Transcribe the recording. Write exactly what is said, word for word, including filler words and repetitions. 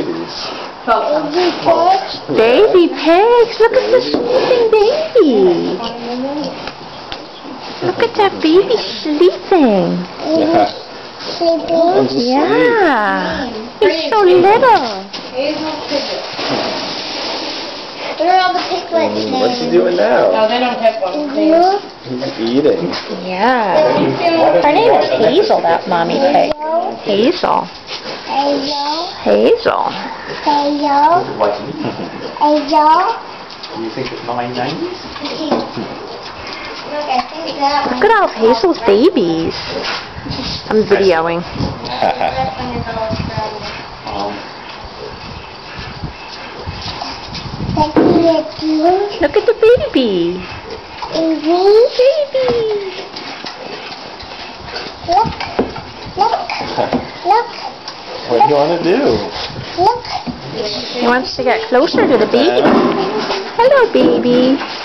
babies. Baby pigs. Baby pigs. Look at the sleeping baby. Look at that baby sleeping. Yeah. Sleeping. Yeah. He's so little. Where are all the piglets Mm, now? what's he doing now? No, they don't have one. You? He's eating. Yeah. Her name is Hazel, that mommy pig. Hazel. Hazel. Hazel. Hazel. Hazel. Do you think it's nine nineties? Look, I think that Look at all of Hazel's babies. I'm videoing. Look at the baby. Baby. Baby. Look. Look. Look. What do you want to do? Look. He wants to get closer to the baby. Hello, baby.